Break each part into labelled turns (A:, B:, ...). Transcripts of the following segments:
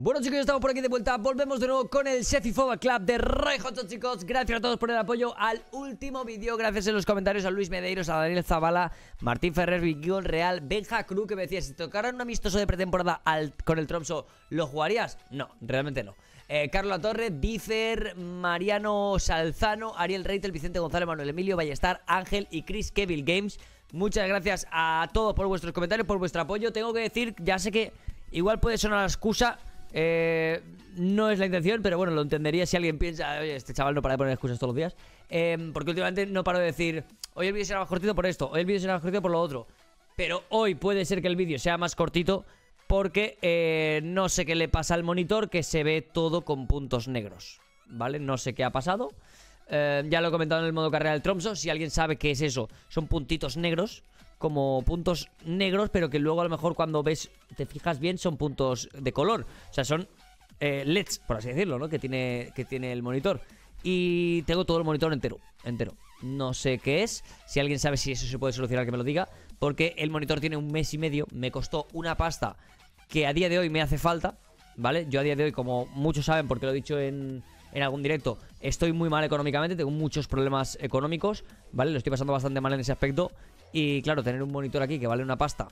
A: Bueno, chicos, ya estamos por aquí de vuelta. Volvemos de nuevo con el Sheffield Football Club de Roy Hodgson, chicos. Gracias a todos por el apoyo al último vídeo. Gracias en los comentarios a Luis Medeiros, a Daniel Zavala, Martín Ferrer, Guión Real, Benja Cruz, que me decía, si tocaran un amistoso de pretemporada con el Tromso, ¿lo jugarías? No, realmente no. Carlos Latorre, Dicer, Mariano Salzano, Ariel Reitel, Vicente González, Manuel Emilio, Ballestar, Ángel y Chris Kevil Games. Muchas gracias a todos por vuestros comentarios, por vuestro apoyo. Tengo que decir, ya sé que igual puede sonar la excusa, no es la intención, pero bueno, lo entendería si alguien piensa, oye, este chaval no para de poner excusas todos los días, porque últimamente no paro de decir, hoy el vídeo será más cortito por esto, hoy el vídeo será más cortito por lo otro. Pero hoy puede ser que el vídeo sea más cortito porque no sé qué le pasa al monitor, que se ve todo con puntos negros, ¿vale? No sé qué ha pasado. Ya lo he comentado en el modo carrera del Tromso. Si alguien sabe qué es eso, son puntitos negros, como puntos negros, pero que luego a lo mejor cuando ves, te fijas bien, son puntos de color. O sea, son LEDs, por así decirlo, ¿no? Que tiene el monitor. Y tengo todo el monitor entero. No sé qué es. Si alguien sabe si eso se puede solucionar, que me lo diga. Porque el monitor tiene 1 mes y medio. Me costó una pasta que a día de hoy me hace falta, ¿vale? Yo a día de hoy, como muchos saben, porque lo he dicho en algún directo, estoy muy mal económicamente, tengo muchos problemas económicos, ¿vale? Lo estoy pasando bastante mal en ese aspecto. Y claro, tener un monitor aquí que vale una pasta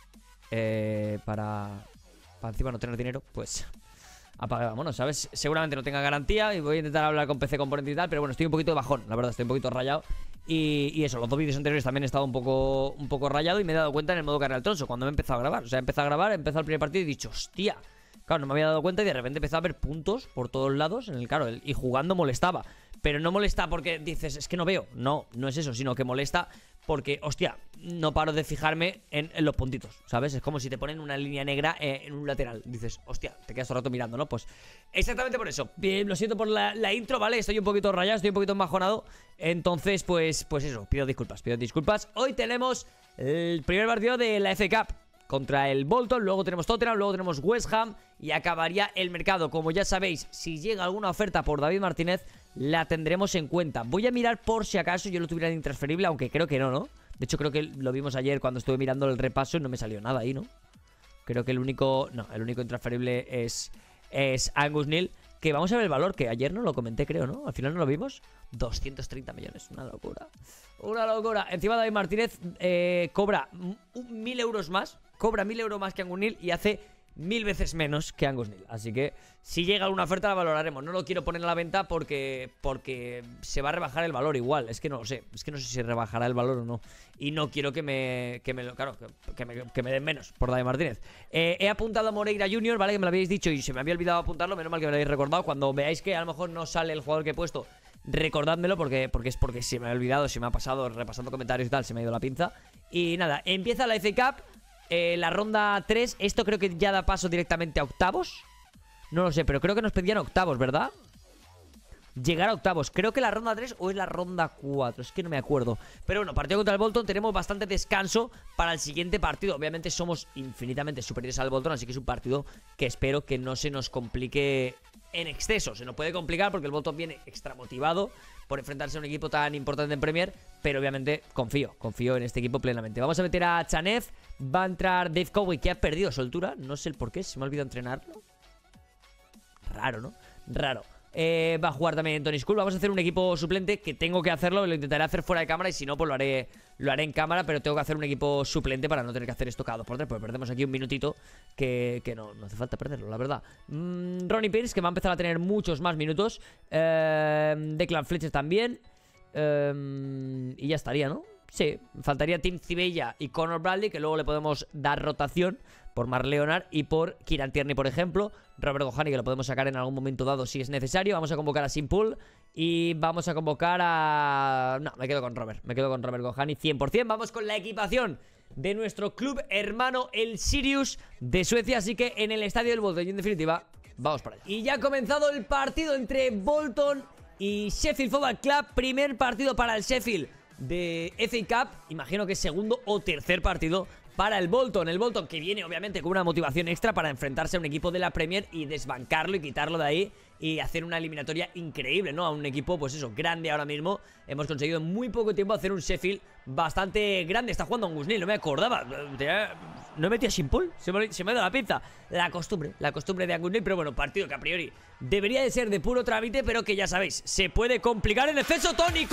A: para encima no tener dinero, pues apaga, vámonos, ¿sabes? Seguramente no tenga garantía y voy a intentar hablar con PC Componente y tal, pero bueno, estoy un poquito de bajón, la verdad, estoy un poquito rayado. Y eso, los 2 vídeos anteriores también he estado un poco rayado y me he dado cuenta en el modo carrera del Tromso cuando me he empezado a grabar. O sea, he empezado a grabar, he empezado el primer partido y he dicho, hostia. Claro, no me había dado cuenta y de repente empezó a ver puntos por todos lados y jugando molestaba. Pero no molesta porque dices, es que no veo. No es eso, sino que molesta porque, hostia, no paro de fijarme en los puntitos, ¿sabes? Es como si te ponen una línea negra en un lateral. Dices, hostia, te quedas todo el rato mirando, ¿no? Pues exactamente por eso. Bien, lo siento por la intro, ¿vale? Estoy un poquito rayado, estoy un poquito embajonado. Entonces, pues eso, pido disculpas. Hoy tenemos el primer partido de la FA Cup contra el Bolton, luego tenemos Tottenham, luego tenemos West Ham y acabaría el mercado. Como ya sabéis, si llega alguna oferta por David Martínez, la tendremos en cuenta. Voy a mirar por si acaso yo lo tuviera de intransferible, aunque creo que no. De hecho, creo que lo vimos ayer cuando estuve mirando el repaso y no me salió nada ahí, ¿no? Creo que el único intransferible es Angus Neal, que vamos a ver el valor, que ayer no lo comenté, creo, ¿no? Al final no lo vimos. 230 millones, una locura. Una locura. Encima David Martínez cobra 1.000 euros más. Cobra 1.000 euros más que Angus Neal y hace 1000 veces menos que Angus Neal. Así que si llega alguna oferta la valoraremos. No lo quiero poner a la venta porque se va a rebajar el valor igual. Es que no lo sé. Es que no sé si rebajará el valor o no. Y no quiero que me den menos por David Martínez. He apuntado a Moreira Jr., ¿vale? Que me lo habéis dicho y se me había olvidado apuntarlo. Menos mal que me lo habéis recordado. Cuando veáis que a lo mejor no sale el jugador que he puesto, recordádmelo porque se me ha olvidado, se me ha pasado repasando comentarios y tal, se me ha ido la pinza. Y nada, empieza la FA Cup. La ronda 3, esto creo que ya da paso directamente a octavos. No lo sé, pero creo que nos pedían octavos, ¿verdad? Llegar a octavos, creo que la ronda 3 o es la ronda 4, es que no me acuerdo. Pero bueno, partido contra el Bolton, tenemos bastante descanso para el siguiente partido. Obviamente somos infinitamente superiores al Bolton, así que es un partido que espero que no se nos complique en exceso. Se nos puede complicar porque el Bolton viene extra motivado por enfrentarse a un equipo tan importante en Premier, pero obviamente confío en este equipo plenamente. Vamos a meter a Chanev, va a entrar Dave Cowey, que ha perdido soltura, no sé el por qué, se me ha olvidado entrenarlo. Raro, ¿no? Raro. Va a jugar también Tony School. Vamos a hacer un equipo suplente, que tengo que hacerlo. Lo intentaré hacer fuera de cámara y si no, pues lo haré en cámara. Pero tengo que hacer un equipo suplente para no tener que hacer esto cada 2 por 3. Pues perdemos aquí un minutito que no hace falta perderlo, la verdad. Ronnie Pierce, que va a empezar a tener muchos más minutos. Declan Fletcher también. Y ya estaría, ¿no? Sí, faltaría Tim Cibella y Conor Bradley, que luego le podemos dar rotación por Mark Leonard y por Kieran Tierney, por ejemplo. Robert Gohani, que lo podemos sacar en algún momento dado si es necesario. Vamos a convocar a Simpool y vamos a convocar a... No, me quedo con Robert Gohani 100%. Vamos con la equipación de nuestro club hermano, el Sirius de Suecia. Así que en el estadio del Bolton, y en definitiva, vamos para allá. Y ya ha comenzado el partido entre Bolton y Sheffield Football Club. Primer partido para el Sheffield de FA Cup, imagino que segundo o tercer partido para el Bolton. El Bolton que viene obviamente con una motivación extra para enfrentarse a un equipo de la Premier y desbancarlo y quitarlo de ahí y hacer una eliminatoria increíble, ¿no? A un equipo, pues eso, grande ahora mismo. Hemos conseguido en muy poco tiempo hacer un Sheffield bastante grande. Está jugando Angus Neil, no me acordaba. ¿No metía Simple? Se me ha dado la pinza. La costumbre de Angus Neil. Pero bueno, partido que a priori debería de ser de puro trámite, pero que ya sabéis, se puede complicar en exceso. Tony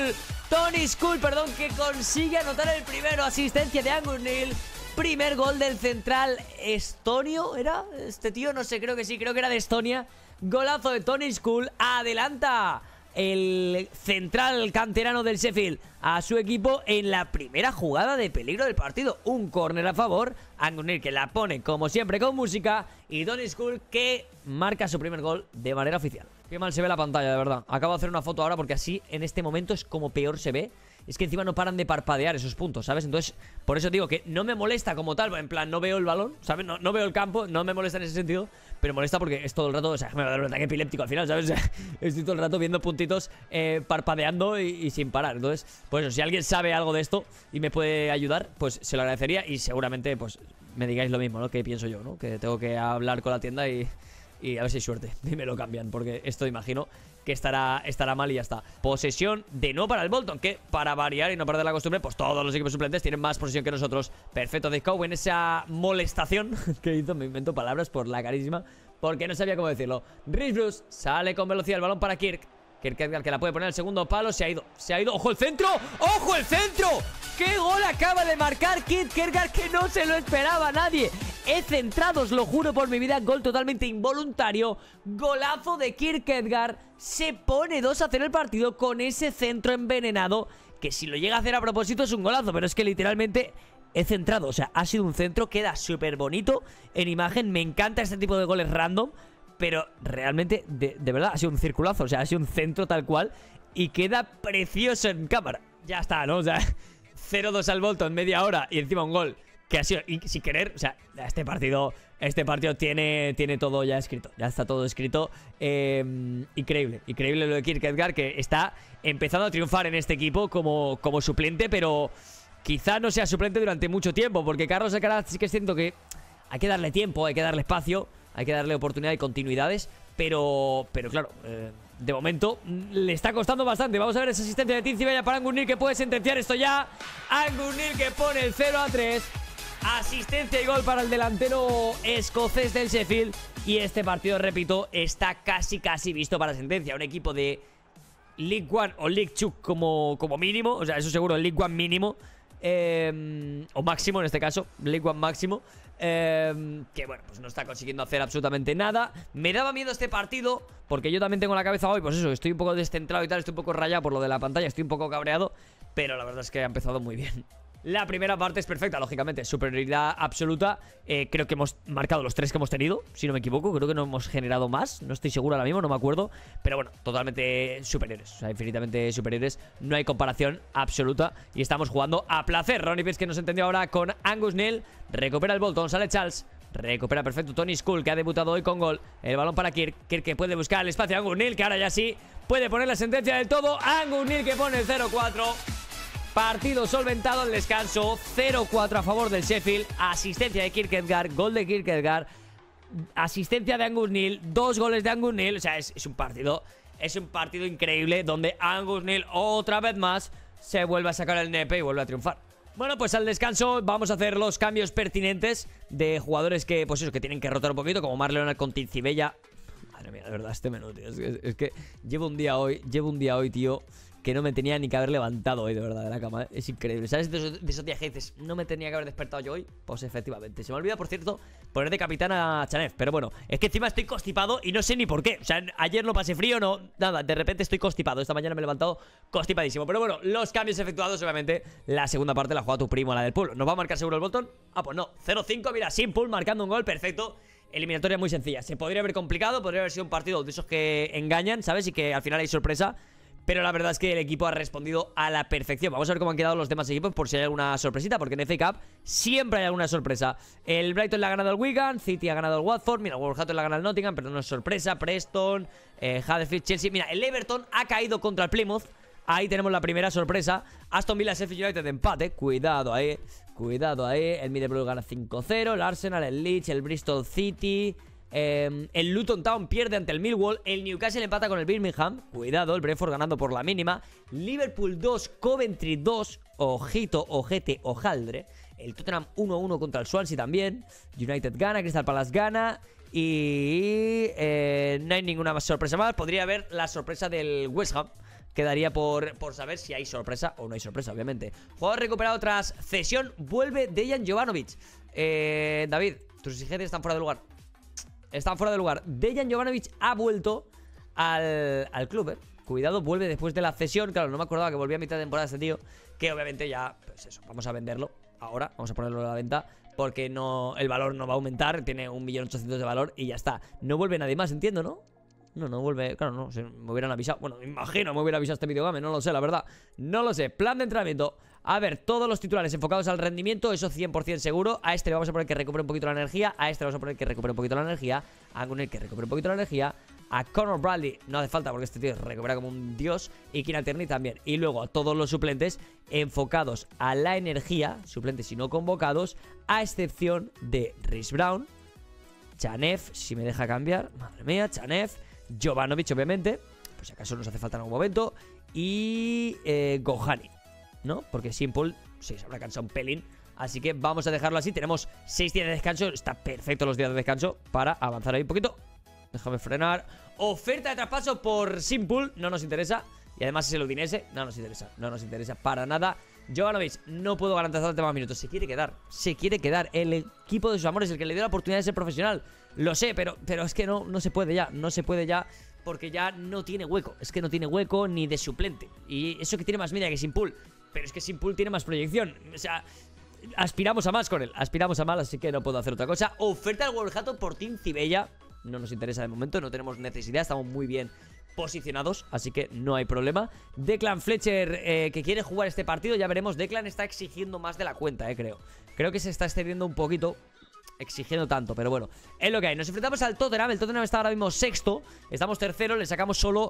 A: School, perdón, que consigue anotar el primero. Asistencia de Angus Neil. Primer gol del central estonio, ¿era? Este tío, no sé, creo que sí, creo que era de Estonia. Golazo de Tony School, adelanta el central canterano del Sheffield a su equipo en la primera jugada de peligro del partido. Un córner a favor, Angus Neil que la pone como siempre con música y Tony School que marca su primer gol de manera oficial. Qué mal se ve la pantalla, de verdad. Acabo de hacer una foto ahora porque así en este momento es como peor se ve. Es que encima no paran de parpadear esos puntos, ¿sabes? Entonces, por eso digo que no me molesta como tal. En plan, no veo el balón, ¿sabes? No veo el campo, no me molesta en ese sentido. Pero molesta porque es todo el rato, o sea, me va a dar un ataque epiléptico al final, ¿sabes? O sea, estoy todo el rato viendo puntitos parpadeando y sin parar. Entonces, pues eso, si alguien sabe algo de esto y me puede ayudar, pues se lo agradecería. Y seguramente, pues, me digáis lo mismo, ¿no? Que pienso yo, ¿no? Que tengo que hablar con la tienda y a ver si hay suerte y me lo cambian, porque esto imagino que estará mal y ya está. Posesión de nuevo para el Bolton, que para variar y no perder la costumbre, pues todos los equipos suplentes tienen más posesión que nosotros. Perfecto de Cowen, esa molestación que hizo, me invento palabras por la carísima, porque no sabía cómo decirlo. Rhys Bruce sale con velocidad, el balón para Kirk Edgar, que la puede poner al segundo palo, se ha ido. ¡Ojo el centro! ¡Ojo el centro! ¡Qué gol acaba de marcar Kirk Edgar, que no se lo esperaba a nadie! He centrado, os lo juro por mi vida, gol totalmente involuntario. Golazo de Kirk Edgar. Se pone 2-0 el partido con ese centro envenenado, que si lo llega a hacer a propósito es un golazo, pero es que literalmente he centrado, o sea, ha sido un centro, queda súper bonito en imagen. Me encanta este tipo de goles random, pero realmente, de verdad, ha sido un circulazo. O sea, ha sido un centro tal cual y queda precioso en cámara. Ya está, ¿no? O sea, 0-2 al Bolton, media hora y encima un gol que ha sido, y sin querer, o sea, este partido tiene todo ya escrito. Ya está todo escrito. Increíble lo de Kirk Edgar, que está empezando a triunfar en este equipo como suplente, pero quizá no sea suplente durante mucho tiempo, porque Carlos Alcaraz sí que siento que hay que darle tiempo, hay que darle espacio, hay que darle oportunidad y continuidades, pero claro, de momento le está costando bastante. Vamos a ver esa asistencia de Tim Civella para Angus Neil, que puede sentenciar esto ya. Angus Neil que pone el 0-3. Asistencia y gol para el delantero escocés del Sheffield. Y este partido, repito, está casi visto para sentencia. Un equipo de League One o League Two como mínimo, o sea, eso seguro, League One mínimo, o máximo en este caso, League One máximo, que bueno, pues no está consiguiendo hacer absolutamente nada. Me daba miedo este partido porque yo también tengo la cabeza hoy, pues eso, estoy un poco descentrado y tal, estoy un poco rayado por lo de la pantalla, estoy un poco cabreado, pero la verdad es que ha empezado muy bien. La primera parte es perfecta, lógicamente, superioridad absoluta. Creo que hemos marcado los 3 que hemos tenido, si no me equivoco. Creo que no hemos generado más, no estoy seguro ahora mismo, no me acuerdo. Pero bueno, totalmente superiores, o sea, infinitamente superiores. No hay comparación absoluta y estamos jugando a placer. Ronnie Pierce, que nos entendió ahora con Angus Neil. Recupera el Bolton, sale Charles. Recupera perfecto Tony School, que ha debutado hoy con gol. El balón para Kirk que puede buscar el espacio a Angus Neil, que ahora ya sí puede poner la sentencia del todo. Angus Neil que pone el 0-4. Partido solventado al descanso, 0-4 a favor del Sheffield. Asistencia de Kirk Edgar, gol de Kirk Edgar, asistencia de Angus Neil, 2 goles de Angus Neil. O sea, es un partido increíble donde Angus Neil otra vez más se vuelve a sacar el nepe y vuelve a triunfar. Bueno, pues al descanso vamos a hacer los cambios pertinentes de jugadores que, pues eso, que tienen que rotar un poquito, como Marc Leonard con Tim Civella. Madre mía, de verdad, este menú, tío. Es que llevo un día hoy, tío, que no me tenía ni que haber levantado hoy, de verdad, de la cama. Es increíble. ¿Sabes? De esos días que dices, no me tenía que haber despertado yo hoy. Pues efectivamente. Se me olvida, por cierto, poner de capitán a Chanev. Pero bueno, es que encima estoy constipado y no sé ni por qué. O sea, ayer no pasé frío, no, nada. De repente estoy constipado. Esta mañana me he levantado constipadísimo. Pero bueno, los cambios efectuados, obviamente. La segunda parte la juega tu primo, la del pool. ¿Nos va a marcar seguro el Bolton? Ah, pues no. 0-5, mira, Simple marcando un gol, perfecto. Eliminatoria muy sencilla. Se podría haber complicado, podría haber sido un partido de esos que engañan, ¿sabes? Y que al final hay sorpresa. Pero la verdad es que el equipo ha respondido a la perfección. Vamos a ver cómo han quedado los demás equipos por si hay alguna sorpresita, porque en FA Cup siempre hay alguna sorpresa. El Brighton le ha ganado al Wigan, City ha ganado al Watford, mira, Wolverhampton le ha ganado al Nottingham, pero no es sorpresa. Preston, Huddersfield, Chelsea. Mira, el Everton ha caído contra el Plymouth. Ahí tenemos la primera sorpresa. Aston Villa, Sheffield United de empate. Cuidado ahí, cuidado ahí. El Middlesbrough gana 5-0. El Arsenal, el Leeds, el Bristol City, El Luton Town pierde ante el Millwall. El Newcastle empata con el Birmingham. Cuidado, el Brentford ganando por la mínima. Liverpool 2, Coventry 2. Ojito, ojete, ojaldre. El Tottenham 1-1 contra el Swansea también. United gana, Crystal Palace gana. Y no hay ninguna más sorpresa más. Podría haber la sorpresa del West Ham. Quedaría por saber si hay sorpresa o no hay sorpresa, obviamente. Jugador recuperado tras cesión. Vuelve Dejan Jovanovic. David, tus exigencias están fuera de lugar. Están fuera de lugar. Dejan Jovanovic ha vuelto al club, Cuidado, vuelve después de la cesión. Claro, no me acordaba que volvía a mitad de temporada este tío. Que obviamente ya, pues eso, vamos a venderlo ahora. Vamos a ponerlo a la venta. Porque no, el valor no va a aumentar. Tiene 1.800.000 de valor y ya está. No vuelve nadie más, entiendo, ¿no? No vuelve, claro, no, me hubieran avisado. Bueno, me imagino, me hubiera avisado este videogame, no lo sé, la verdad. No lo sé, plan de entrenamiento. A ver, todos los titulares enfocados al rendimiento, eso 100% seguro. A este le vamos a poner que recupere un poquito la energía. A este le vamos a poner que recupere un poquito la energía. A Gunnar que recupere un poquito la energía. A Conor Bradley no hace falta porque este tío recupera como un dios. Y Kieran Tierney también. Y luego a todos los suplentes enfocados a la energía, suplentes y no convocados, a excepción de Rhys Brown, Chanev, si me deja cambiar, madre mía, Chanev, Jovanovic, obviamente, por si acaso nos hace falta en algún momento. Y Gohani, ¿no? Porque Simple, sí, se habrá cansado un pelín. Así que vamos a dejarlo así. Tenemos 6 días de descanso. Está perfecto los días de descanso para avanzar ahí un poquito. Déjame frenar. Oferta de traspaso por Simple. No nos interesa. Y además es el Udinese. No nos interesa. No nos interesa para nada. Jovanovic, no puedo garantizarte más minutos. Se quiere quedar. Se quiere quedar. El equipo de sus amores, el que le dio la oportunidad de ser profesional. Lo sé, pero es que no se puede ya. No se puede ya. Porque ya no tiene hueco. Es que no tiene hueco ni de suplente. Y eso que tiene más media que Simple. Pero es que Simple tiene más proyección. O sea, aspiramos a más con él. Aspiramos a más, así que no puedo hacer otra cosa. Oferta al Wolverhampton por Tim Cibella. No nos interesa de momento. No tenemos necesidad. Estamos muy bien posicionados, así que no hay problema. Declan Fletcher, que quiere jugar este partido. Ya veremos. Declan está exigiendo más de la cuenta, creo que se está excediendo un poquito, exigiendo tanto, pero bueno, es lo que hay. Nos enfrentamos al Tottenham. El Tottenham está ahora mismo sexto. Estamos tercero, le sacamos solo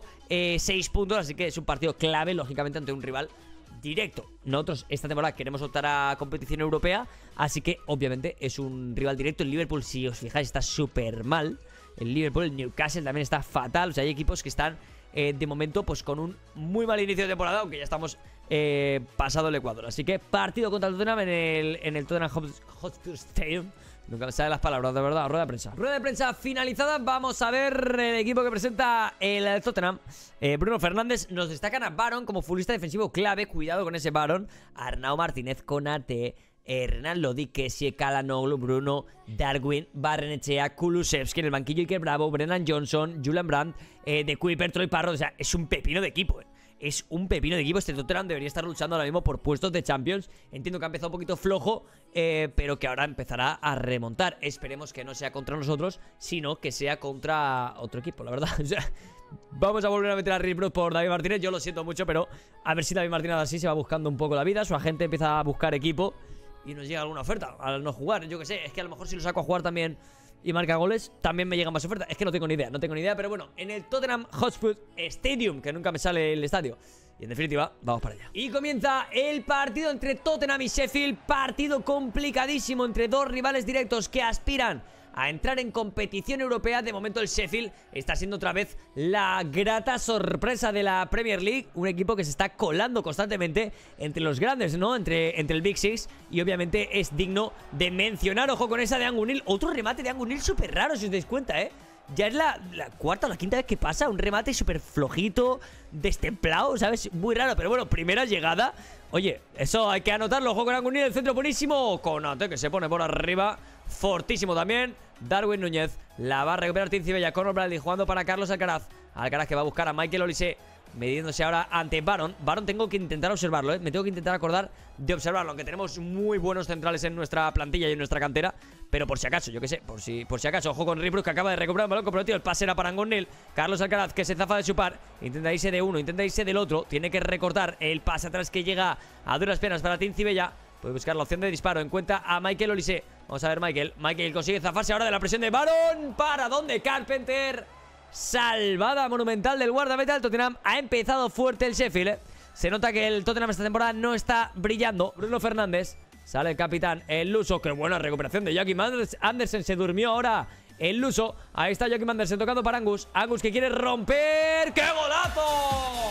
A: 6 puntos. Así que es un partido clave, lógicamente, ante un rival directo. Nosotros esta temporada queremos optar a competición europea, así que obviamente es un rival directo. El Liverpool, si os fijáis, está súper mal. El Liverpool, el Newcastle también está fatal. O sea, hay equipos que están de momento pues con un muy mal inicio de temporada, aunque ya estamos pasado el Ecuador. Así que partido contra el Tottenham en el Tottenham Hotspur Stadium. Nunca me salen las palabras, de verdad. Rueda de prensa. Rueda de prensa finalizada. Vamos a ver el equipo que presenta el Tottenham. Bruno Fernández. Nos destacan a Baron como futbolista defensivo clave. Cuidado con ese Baron. Arnau Martínez, Konate, Renan Lodi, Kessie, Calhanoglu, Bruno, Darwin, Barrenechea, Kulusevski en el banquillo, Iker Bravo, Brennan Johnson, Julian Brandt, De Kuiper, Troy Parrott. O sea, es un pepino de equipo, Es un pepino de equipo. Este Tottenham debería estar luchando ahora mismo por puestos de Champions. Entiendo que ha empezado un poquito flojo, pero que ahora empezará a remontar. Esperemos que no sea contra nosotros, sino que sea contra otro equipo, la verdad. O sea, vamos a volver a meter a Rhys Brown por David Martínez. Yo lo siento mucho, pero a ver si David Martínez así se va buscando un poco la vida. Su agente empieza a buscar equipo y nos llega alguna oferta al no jugar. Yo que sé, es que a lo mejor si lo saco a jugar también y marca goles, también me llegan más ofertas. Es que no tengo ni idea, pero bueno, en el Tottenham Hotspur Stadium, que nunca me sale el estadio. Y en definitiva, vamos para allá. Y comienza el partido entre Tottenham y Sheffield. Partido complicadísimo entre dos rivales directos que aspiran a entrar en competición europea. De momento el Sheffield está siendo otra vez la grata sorpresa de la Premier League. Un equipo que se está colando constantemente entre los grandes, ¿no? Entre el Big Six. Y obviamente es digno de mencionar. Ojo con esa de Angunil. Otro remate de Angunil súper raro, si os dais cuenta, Ya es la cuarta o la quinta vez que pasa. Un remate súper flojito, destemplado, ¿sabes? Muy raro, pero bueno, primera llegada. Oye, eso hay que anotarlo. Ojo con Angunil, el centro buenísimo. Konate que se pone por arriba, fortísimo también. Darwin Núñez, la va a recuperar Tim Cibella. Conor Bradley jugando para Carlos Alcaraz. Alcaraz que va a buscar a Michael Olise, midiéndose ahora ante Baron. Baron tengo que intentar observarlo, me tengo que intentar acordar de observarlo. Aunque tenemos muy buenos centrales en nuestra plantilla y en nuestra cantera, pero por si acaso, yo que sé, por si acaso. Ojo con Rhys Brown, que acaba de recuperar un balón comprometido. El pase era para Angunil. Carlos Alcaraz que se zafa de su par. Intenta irse de uno, intenta irse del otro. Tiene que recortar el pase atrás que llega a duras penas para Tim Cibella. Puede buscar la opción de disparo. Encuentra a Michael Olise. Vamos a ver Michael consigue zafarse ahora de la presión de Baron. ¿Para dónde? Carpenter. Salvada monumental del guardameta del Tottenham. Ha empezado fuerte el Sheffield, Se nota que el Tottenham esta temporada no está brillando. Bruno Fernández. Sale el capitán, el luso. Qué buena recuperación de Joachim Andersen. Se durmió ahora el luso. Ahí está Joakim Andersen tocando para Angus. Angus que quiere romper. ¡Qué golazo!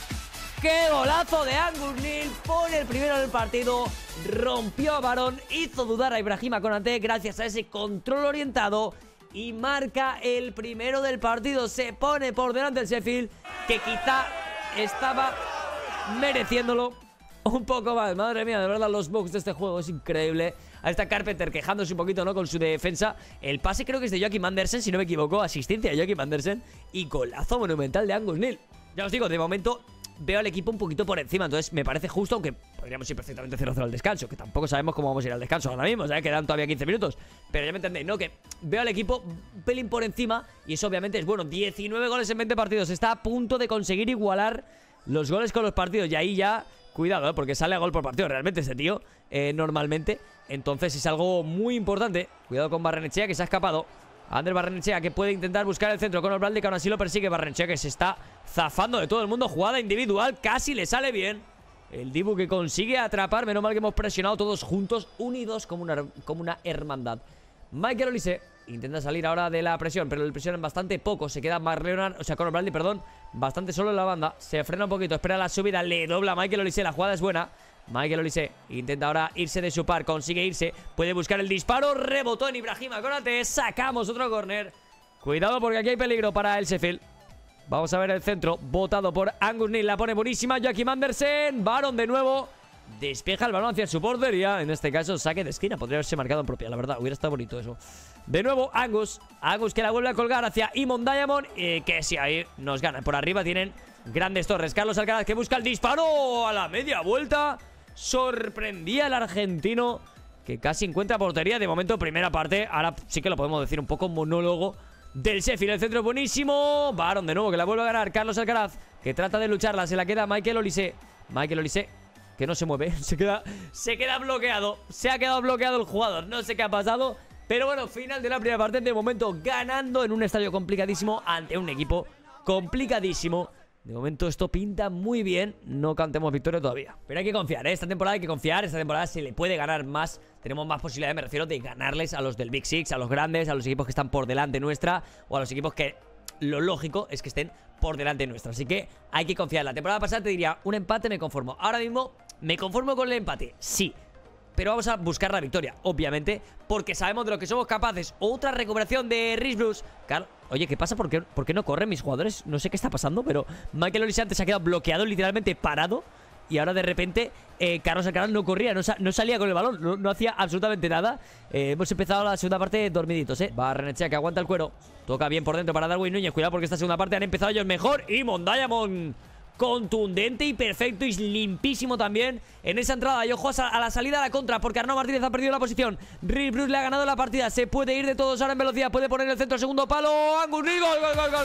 A: ¡Qué golazo de Angus Nil! Pone el primero del partido, rompió a Barón, hizo dudar a Ibrahima Konate gracias a ese control orientado y marca el primero del partido. Se pone por delante el Sheffield, que quizá estaba mereciéndolo un poco más. Madre mía, de verdad los bugs de este juego es increíble. Ahí está Carpenter quejándose un poquito, ¿no?, con su defensa. El pase creo que es de Joakim Andersen, si no me equivoco. Asistencia de Joakim Andersen y golazo monumental de Angus Nil. Ya os digo, de momento veo al equipo un poquito por encima, entonces me parece justo, aunque podríamos ir perfectamente 0-0 al descanso, que tampoco sabemos cómo vamos a ir al descanso ahora mismo, ¿sabes? Quedan todavía 15 minutos, pero ya me entendéis, ¿no? Que veo al equipo un pelín por encima y eso obviamente es bueno. 19 goles en 20 partidos, está a punto de conseguir igualar los goles con los partidos y ahí ya, cuidado, ¿eh? Porque sale a gol por partido realmente este tío, normalmente, entonces es algo muy importante. Cuidado con Barrenechea, que se ha escapado. Ander Barrenechea, que puede intentar buscar el centro con Osvaldi, que aún así lo persigue. Barrenechea, que se está zafando de todo el mundo. Jugada individual, casi le sale bien. El Dibu que consigue atrapar. Menos mal que hemos presionado todos juntos, unidos como una hermandad. Michael Olise intenta salir ahora de la presión, pero le presionan bastante poco. Se queda Mark Leonard, o sea, Conor Bradley, perdón, bastante solo en la banda. Se frena un poquito, espera la subida, le dobla a Michael Olise. La jugada es buena. Michael Olise intenta ahora irse de su par, consigue irse, puede buscar el disparo, rebotó en Ibrahima Konate, sacamos otro córner. Cuidado porque aquí hay peligro para el Sheffield. Vamos a ver el centro, botado por Angus Nil, la pone buenísima Joakim Andersen. Barón de nuevo, despeja el balón hacia su portería, en este caso saque de esquina, podría haberse marcado en propia, la verdad, hubiera estado bonito eso. De nuevo Angus que la vuelve a colgar hacia Imon Diamond, que sí, ahí nos gana. Por arriba tienen grandes torres. Carlos Alcaraz que busca el disparo a la media vuelta. Sorprendía el argentino, que casi encuentra portería. De momento, primera parte. Ahora sí que lo podemos decir un poco monólogo del Sheffield. El centro es buenísimo. Barón de nuevo, que la vuelve a ganar. Carlos Alcaraz, que trata de lucharla. Se la queda Michael Olise. Michael Olise, que no se mueve. Se queda bloqueado. Se ha quedado bloqueado el jugador. No sé qué ha pasado. Pero bueno, final de la primera parte. De momento, ganando en un estadio complicadísimo ante un equipo complicadísimo. De momento esto pinta muy bien. No cantemos victoria todavía, pero hay que confiar, ¿eh? Esta temporada hay que confiar. Esta temporada se le puede ganar más. Tenemos más posibilidades, me refiero, de ganarles a los del Big Six, a los grandes, a los equipos que están por delante nuestra, o a los equipos que lo lógico es que estén por delante nuestra. Así que hay que confiar. La temporada pasada te diría, un empate me conformo. Ahora mismo me conformo con el empate, sí, pero vamos a buscar la victoria, obviamente, porque sabemos de lo que somos capaces. Otra recuperación de Rhys Bruce. Oye, ¿qué pasa? ¿Por qué no corren mis jugadores? No sé qué está pasando, pero Michael Olise antes se ha quedado bloqueado, literalmente parado. Y ahora de repente Carlos Alcaraz no corría, no salía con el balón, no hacía absolutamente nada. Hemos empezado la segunda parte dormiditos, Barrenechea, que aguanta el cuero. Toca bien por dentro para Darwin Núñez. Cuidado porque esta segunda parte han empezado ellos mejor. Y Diamond, contundente y perfecto y limpísimo también en esa entrada. Y ojo a la salida a la contra, porque Arnau Martínez ha perdido la posición. Rhys Bruce le ha ganado la partida. Se puede ir de todos ahora en velocidad. Puede poner el centro, segundo palo. Angus Nil, gol.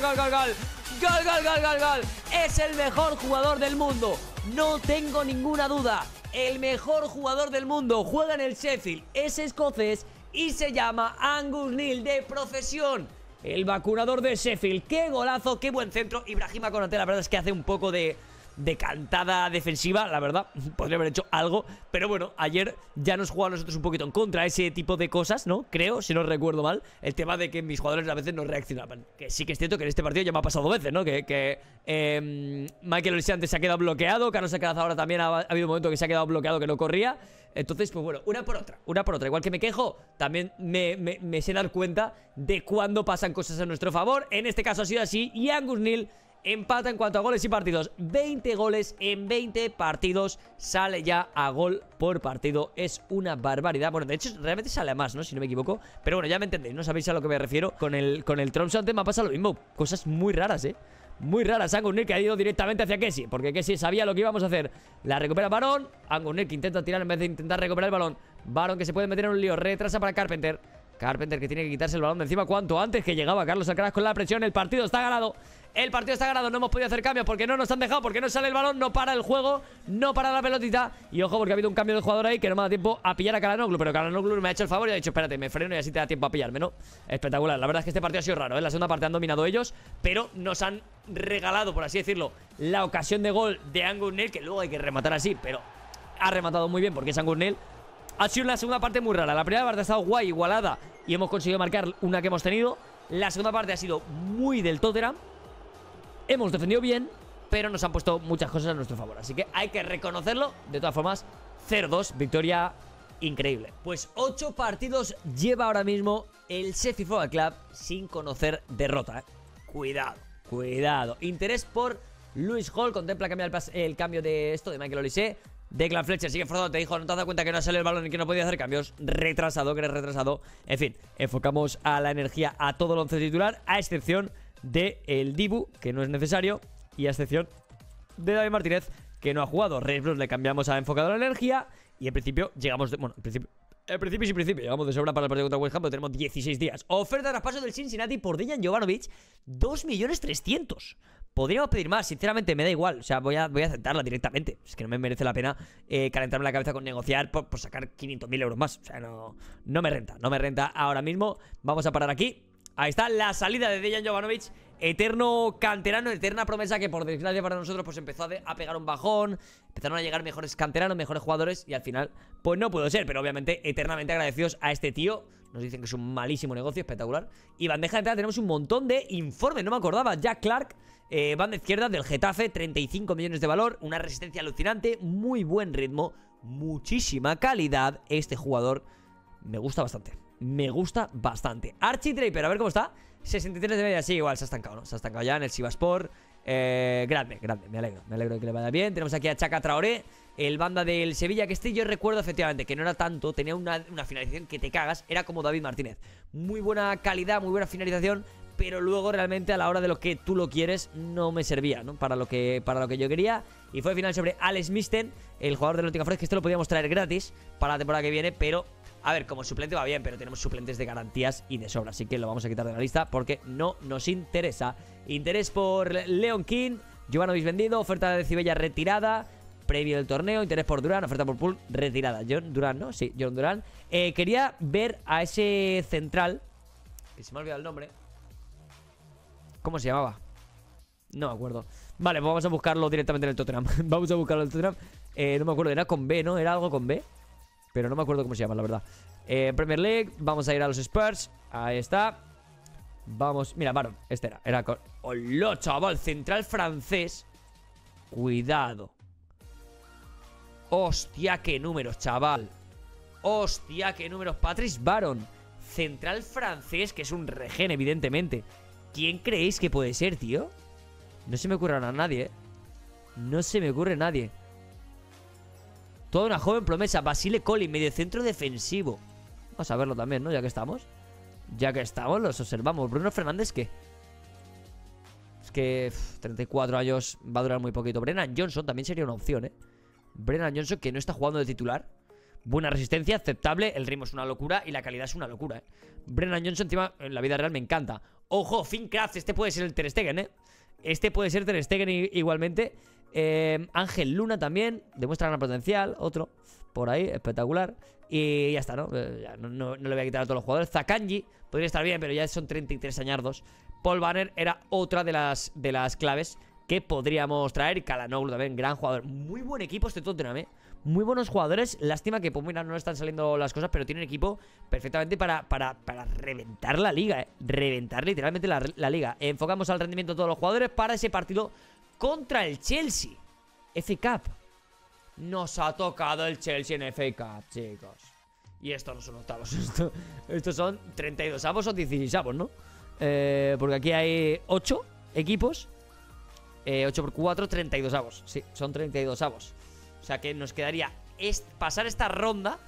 A: Gol. Es el mejor jugador del mundo, no tengo ninguna duda. El mejor jugador del mundo. Juega en el Sheffield, es escocés y se llama Angus Nil, de profesión. El vacunador de Sheffield. ¡Qué golazo! ¡Qué buen centro! Ibrahima Konate, la verdad es que hace un poco de cantada defensiva, la verdad. Podría haber hecho algo. Pero bueno, ayer ya nos jugó a nosotros un poquito en contra ese tipo de cosas, ¿no? Creo, si no recuerdo mal, el tema de que mis jugadores a veces no reaccionaban. Que sí que es cierto que en este partido ya me ha pasado veces, ¿no? Michael Olise antes se ha quedado bloqueado. Carlos Alcaraz ahora también ha habido un momento que se ha quedado bloqueado, que no corría. Entonces, pues bueno, una por otra. Igual que me quejo, también me sé dar cuenta de cuándo pasan cosas a nuestro favor. En este caso ha sido así. Y Angus Nil empata en cuanto a goles y partidos. 20 goles en 20 partidos. Sale ya a gol por partido. Es una barbaridad. Bueno, de hecho, realmente sale a más, ¿no? Si no me equivoco. Pero bueno, ya me entendéis, ¿no? Sabéis a lo que me refiero. Con el Tromsø antes me ha pasado lo mismo. Cosas muy raras, muy raras. Angus Nil, que ha ido directamente hacia Kessie, porque Kessie sabía lo que íbamos a hacer. La recupera Barón. Angus Nil, que intenta tirar en vez de intentar recuperar el balón. Barón, que se puede meter en un lío. Retrasa para Carpenter, que tiene que quitarse el balón de encima cuanto antes, que llegaba Carlos Alcaraz con la presión. El partido está ganado. No hemos podido hacer cambios porque no nos han dejado, porque no sale el balón, no para el juego, no para la pelotita. Y ojo, porque ha habido un cambio de jugador ahí que no me da tiempo a pillar a Calhanoglu. Pero Calhanoglu me ha hecho el favor y ha dicho, espérate, me freno y así te da tiempo a pillarme, ¿no? Espectacular. La verdad es que este partido ha sido raro, La segunda parte han dominado ellos, pero nos han regalado, por así decirlo, la ocasión de gol de Angus Nil, que luego hay que rematar así, pero ha rematado muy bien porque es Angus Nil. Ha sido la segunda parte muy rara. La primera parte ha estado guay, igualada, y hemos conseguido marcar una que hemos tenido. La segunda parte ha sido muy del Tottenham. Hemos defendido bien, pero nos han puesto muchas cosas a nuestro favor. Así que hay que reconocerlo. De todas formas, 0-2, victoria increíble. Pues 8 partidos lleva ahora mismo el Sheffield Football Club sin conocer derrota, ¿eh? Cuidado, cuidado. Interés por Lewis Hall. Contempla cambiar el cambio de esto de Michael Olise. Declan Fletcher sigue forzado. Te dijo, no te has dado cuenta que no ha salido el balón y que no podía hacer cambios. Retrasado, que eres retrasado. En fin, enfocamos a la energía a todo el once titular, a excepción de el Dibu, que no es necesario, y a excepción de David Martínez, que no ha jugado. Reis Blues le cambiamos a enfocado a la energía. Y en principio llegamos de... Bueno, en principio llegamos de sobra para el partido contra West Ham, pero tenemos 16 días. Oferta de traspaso del Cincinnati por Dejan Jovanovic, 2.300.000. Podríamos pedir más, sinceramente me da igual. O sea, voy a aceptarla directamente. Es que no me merece la pena calentarme la cabeza con negociar por sacar 500.000 euros más. O sea, no me renta ahora mismo. Vamos a parar aquí. Ahí está la salida de Dejan Jovanovic, eterno canterano, eterna promesa que por desgracia para nosotros pues empezó a pegar un bajón. Empezaron a llegar mejores canteranos, mejores jugadores y al final pues no pudo ser. Pero obviamente eternamente agradecidos a este tío. Nos dicen que es un malísimo negocio, espectacular. Y bandeja de entrada tenemos un montón de informes, no me acordaba. Jack Clark, banda izquierda del Getafe, 35 millones de valor, una resistencia alucinante, muy buen ritmo, muchísima calidad. Este jugador me gusta bastante. Me gusta bastante. Archie Draper, a ver cómo está. 63 de media, sí, igual se ha estancado, ¿no? Se ha estancado ya en el Sivaspor. Grande, me alegro de que le vaya bien. Tenemos aquí a Chaka Traoré, el banda del Sevilla, que yo recuerdo efectivamente que no era tanto, tenía una finalización que te cagas. Era como David Martínez. Muy buena calidad, muy buena finalización, pero luego realmente a la hora de lo que tú lo quieres no me servía, ¿no? Para lo que yo quería. Y fue final sobre Alex Misten, el jugador del Nottingham Forest, que esto lo podíamos traer gratis para la temporada que viene, pero... A ver, como suplente va bien, pero tenemos suplentes de garantías y de sobra. Así que lo vamos a quitar de la lista porque no nos interesa. Interés por Leon King, Jovanovic vendido, oferta de Cibella retirada, previo del torneo. Interés por Durán, oferta por Pool retirada. John Durán, ¿no? Sí, John Durán. Quería ver a ese central, que se me ha olvidado el nombre. ¿Cómo se llamaba? No me acuerdo. Vale, pues vamos a buscarlo directamente en el Tottenham. Vamos a buscarlo en el Tottenham. No me acuerdo, era con B, ¿no? Era algo con B, pero no me acuerdo cómo se llama, la verdad. Premier League, vamos a ir a los Spurs. Ahí está. Vamos, mira, Baron, este era con... ¡Hola, chaval! Central francés. Cuidado. Hostia, qué números, chaval. Hostia, qué números. Patrice Baron, central francés, que es un regen, evidentemente. ¿Quién creéis que puede ser, tío? No se me ocurre a nadie, ¿eh? No se me ocurre nadie. Toda una joven promesa. Basile Collin, mediocentro defensivo. Vamos a verlo también, ¿no? Ya que estamos. Los observamos. Bruno Fernández, ¿qué? Es que 34 años va a durar muy poquito. Brennan Johnson también sería una opción, ¿eh? Brennan Johnson, que no está jugando de titular. Buena resistencia, aceptable. El ritmo es una locura y la calidad es una locura, ¿eh? Brennan Johnson, encima, en la vida real me encanta. Ojo, Finn Kraft, este puede ser el Ter Stegen, ¿eh? Este puede ser Ter Stegen igualmente. Ángel Luna también, demuestra gran potencial. Otro, por ahí, espectacular. Y ya está, ¿no? No le voy a quitar a todos los jugadores. Zakanji podría estar bien, pero ya son 33 añardos. Paul Banner era otra de las claves que podríamos traer. Y Calhanoglu también, gran jugador. Muy buen equipo este Tottenham, ¿eh? Muy buenos jugadores. Lástima que, pues mira, no están saliendo las cosas, pero tienen equipo perfectamente para reventar la liga, ¿eh? Reventar literalmente la liga. Enfocamos al rendimiento de todos los jugadores para ese partido contra el Chelsea. FA Cup. Nos ha tocado el Chelsea en FA Cup, chicos. Y esto no son octavos. Estos son 32 avos o 16 avos, ¿no? Porque aquí hay 8 equipos. 8 por 4, 32 avos. Sí, son 32 avos. O sea que nos quedaría pasar esta ronda,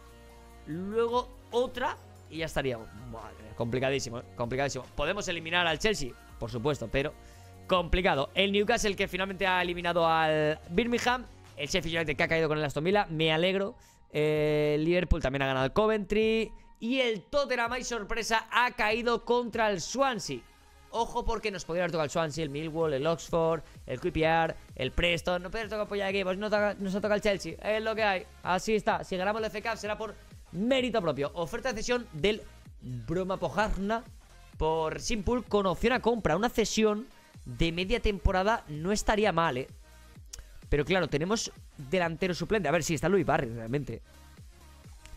A: luego otra y ya estaríamos. Madre mía, complicadísimo, ¿eh? Complicadísimo. ¿Podemos eliminar al Chelsea? Por supuesto, pero complicado. El Newcastle, que finalmente ha eliminado al Birmingham. El Sheffield United, que ha caído con el Aston Villa. Me alegro. Liverpool también ha ganado el Coventry. Y el Tottenham, hay sorpresa, ha caído contra el Swansea. Ojo, porque nos podría haber tocado el Swansea, el Millwall, el Oxford, el QPR, el Preston. No podría tocar apoyar aquí, pues nos ha tocado el Chelsea. Es lo que hay. Así está. Si ganamos el FA Cup será por mérito propio. Oferta de cesión del Broma Pojarna por Simpool con opción a compra. Una cesión de media temporada no estaría mal, ¿eh? Pero claro, tenemos delantero suplente. A ver, sí, está Louis Barry realmente.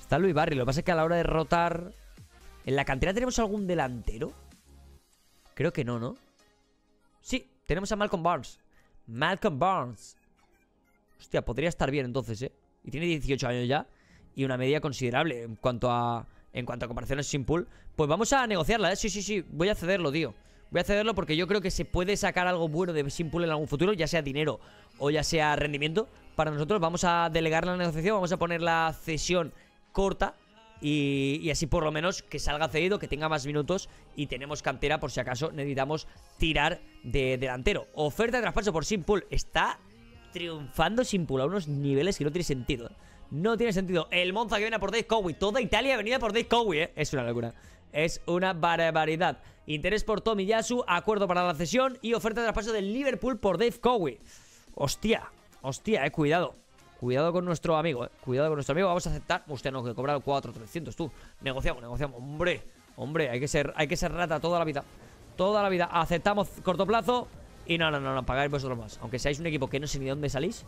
A: Está Luis Barry. Lo que pasa es que a la hora de rotar... ¿En la cantera tenemos algún delantero? Creo que no, ¿no? Sí, tenemos a Malcolm Barnes. Malcolm Barnes. Hostia, podría estar bien entonces, ¿eh? Y tiene 18 años ya. Y una media considerable en cuanto a comparaciones sin pool. Pues vamos a negociarla, ¿eh? Sí. Voy a cederlo, tío. Voy a cederlo porque yo creo que se puede sacar algo bueno de Simpool en algún futuro, ya sea dinero o ya sea rendimiento. Para nosotros vamos a delegar la negociación, vamos a poner la cesión corta y así por lo menos que salga cedido, que tenga más minutos y tenemos cantera por si acaso necesitamos tirar de delantero. Oferta de traspaso por Simpool. Está triunfando Simpool a unos niveles que no tiene sentido, ¿eh? No tiene sentido. El Monza que viene por Dave Cowie. Toda Italia venida por Dave Cowie, ¿eh? Es una locura. Es una barbaridad. Interés por Tomiyasu, acuerdo para la cesión y oferta de traspaso del Liverpool por Dave Cowie. Hostia, cuidado. Cuidado con nuestro amigo, Cuidado con nuestro amigo. Vamos a aceptar. Hostia, no, que cobra 4.300, tú. Negociamos. Hombre, hay que ser rata toda la vida. Toda la vida. Aceptamos corto plazo. Y no, pagáis vosotros más. Aunque seáis un equipo que no sé ni de dónde salís.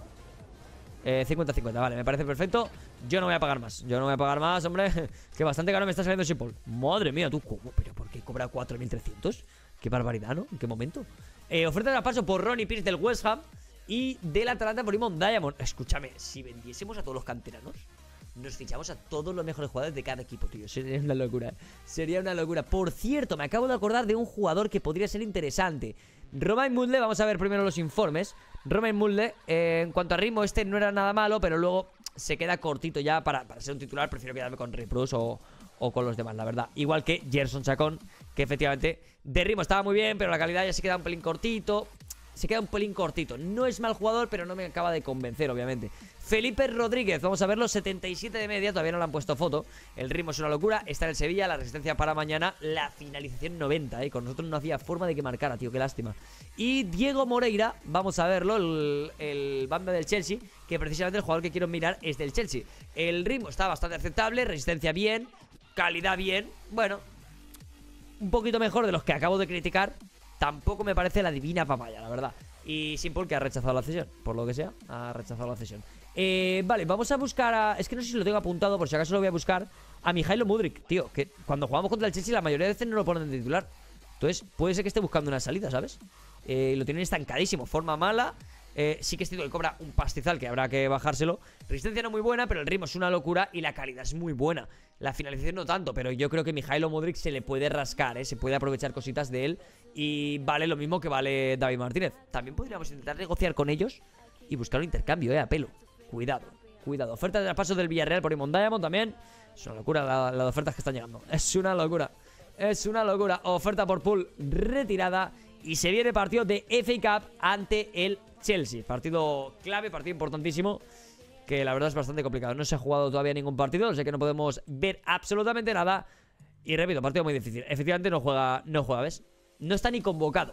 A: 50-50, vale, me parece perfecto. Yo no voy a pagar más. Hombre. Que bastante caro me está saliendo Simpool. Madre mía, tú, ¿cómo? ¿Pero por qué cobra 4.300? Qué barbaridad, ¿no? ¿En qué momento? Oferta de traspaso por Ronnie Pierce del West Ham y del Atalanta por Imon Diamond. Escúchame, si vendiésemos a todos los canteranos, nos fichamos a todos los mejores jugadores de cada equipo, tío. Sería una locura. Sería una locura. Por cierto, me acabo de acordar de un jugador que podría ser interesante. Romain Muldle, vamos a ver primero los informes. Romain Muldle, en cuanto a ritmo, este no era nada malo, pero luego se queda cortito ya para ser un titular. Prefiero quedarme con Riprus o con los demás, la verdad. Igual que Gerson Chacón, que efectivamente de ritmo estaba muy bien, pero la calidad ya se queda un pelín cortito. No es mal jugador, pero no me acaba de convencer, obviamente. Felipe Rodríguez, vamos a verlo, 77 de media, todavía no le han puesto foto. El ritmo es una locura, está en el Sevilla, la resistencia para mañana, la finalización 90, Con nosotros no hacía forma de que marcara, tío, qué lástima. Y Diego Moreira, vamos a verlo, el banda del Chelsea, que precisamente el jugador que quiero mirar es del Chelsea. El ritmo está bastante aceptable, resistencia bien, calidad bien, bueno, un poquito mejor de los que acabo de criticar. Tampoco me parece la divina papaya, la verdad. Y Simpool que ha rechazado la cesión, por lo que sea, ha rechazado la cesión. Vale, vamos a buscar a... Es que no sé si lo tengo apuntado, por si acaso lo voy a buscar. A Mijailo Mudryk, tío, que cuando jugamos contra el Chelsea la mayoría de veces no lo ponen de titular. Entonces puede ser que esté buscando una salida, ¿sabes? Lo tienen estancadísimo, forma mala. Sí que es cierto que cobra un pastizal que habrá que bajárselo. Resistencia no muy buena, pero el ritmo es una locura y la calidad es muy buena. La finalización no tanto, pero yo creo que Mijailo Mudryk se le puede rascar, se puede aprovechar cositas de él y vale lo mismo que vale David Martínez. También podríamos intentar negociar con ellos y buscar un intercambio, a pelo. Cuidado. Oferta de traspaso del Villarreal por Imon Diamond también. Es una locura la de ofertas que están llegando. Es una locura. Oferta por Pool retirada. Y se viene partido de FA Cup ante el Chelsea. Partido clave, partido importantísimo, que la verdad es bastante complicado. No se ha jugado todavía ningún partido, o sea que no podemos ver absolutamente nada. Y repito, partido muy difícil. Efectivamente no juega, ¿ves? No está ni convocado.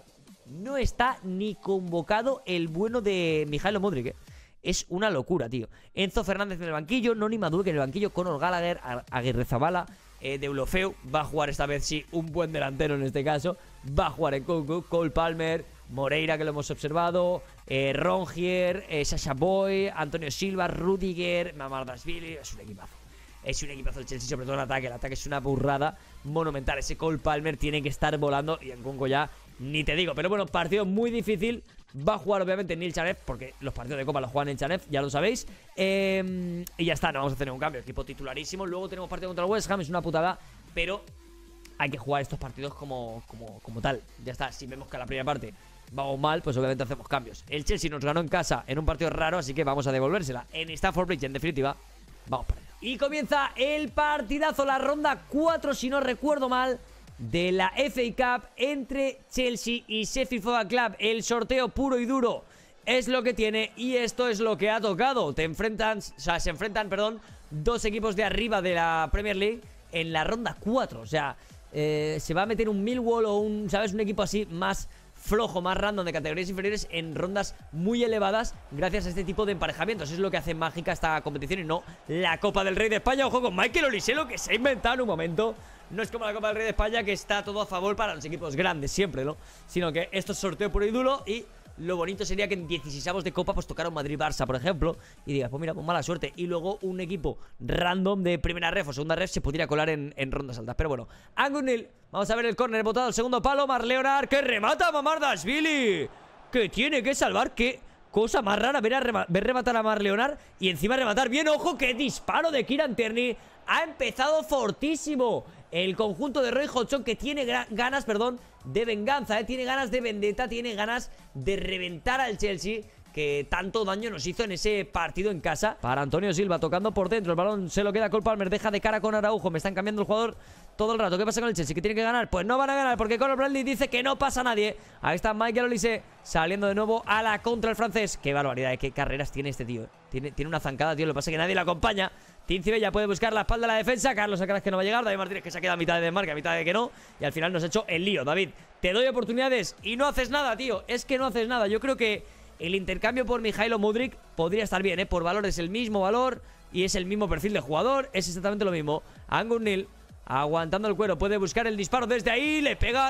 A: El bueno de Mijailo Mudryk, Es una locura, tío. Enzo Fernández en el banquillo, Noni Madueke en el banquillo, Conor Gallagher, Aguirrezabala, Deulofeu. Va a jugar esta vez, sí, un buen delantero en este caso. Va a jugar en Kunku, Cole Palmer, Moreira, que lo hemos observado, Rongier, Sasha Boy, Antonio Silva, Rudiger, Mamardashvili. Es un equipazo el Chelsea, sobre todo en ataque. El ataque es una burrada monumental. Ese Cole Palmer tiene que estar volando y en Kunku ya ni te digo. Pero bueno, partido muy difícil. Va a jugar obviamente Nil Chanev, porque los partidos de Copa los juegan en Chanev, ya lo sabéis. Y ya está, no vamos a hacer ningún cambio. Equipo titularísimo. Luego tenemos partido contra el West Ham, es una putada, pero hay que jugar estos partidos como tal. Ya está, si vemos que a la primera parte vamos mal, pues obviamente hacemos cambios. El Chelsea nos ganó en casa en un partido raro, así que vamos a devolvérsela en Stamford Bridge, en definitiva. Vamos para allá. Y comienza el partidazo, la ronda 4, si no recuerdo mal, de la FA Cup entre Chelsea y Sheffield Football Club. El sorteo puro y duro es lo que tiene y esto es lo que ha tocado. Se enfrentan, dos equipos de arriba de la Premier League en la ronda 4. O sea, se va a meter un Millwall o un equipo así más flojo, más random de categorías inferiores en rondas muy elevadas gracias a este tipo de emparejamientos. Es lo que hace mágica esta competición y no la Copa del Rey de España. Ojo con Mikel Oliselo, que se ha inventado en un momento. No es como la Copa del Rey de España, que está todo a favor para los equipos grandes siempre, ¿no? Sino que esto es sorteo puro y duro y lo bonito sería que en 16avos de Copa pues tocara un Madrid-Barça, por ejemplo, y digas, pues mira, pues mala suerte. Y luego un equipo random de primera ref o segunda ref se pudiera colar en rondas altas. Pero bueno, Angunil, vamos a ver el córner botado al segundo palo. Marc Leonard, que remata a Mamardashvili, que tiene que salvar. Qué cosa más rara ver rematar a Marc Leonard y encima rematar bien. Ojo, qué disparo de Kieran Tierney. Ha empezado fortísimo el conjunto de Roy Hodgson, que tiene ganas, de venganza, tiene ganas de vendetta, tiene ganas de reventar al Chelsea, que tanto daño nos hizo en ese partido en casa. Para Antonio Silva, tocando por dentro, el balón se lo queda Cole Palmer, deja de cara con Araujo. Me están cambiando el jugador todo el rato. ¿Qué pasa con el Chelsea? ¿Que tiene que ganar? Pues no van a ganar, porque Conor Bradley dice que no pasa nadie. Ahí está Michael Olise saliendo de nuevo a la contra el francés. Qué barbaridad, qué carreras tiene este tío. Tiene una zancada, tío. Lo que pasa es que nadie le acompaña. Tim Cibella puede buscar la espalda de la defensa. Carlos Alcaraz, que no va a llegar. David Martínez, que se ha quedado a mitad de desmarque, a mitad de que no. Y al final nos ha hecho el lío. David, te doy oportunidades y no haces nada, tío. Es que no haces nada. Yo creo que el intercambio por Mijailo Mudryk podría estar bien, Por valor es el mismo valor y es el mismo perfil de jugador. Es exactamente lo mismo. Angus Neal aguantando el cuero. Puede buscar el disparo desde ahí. Le pega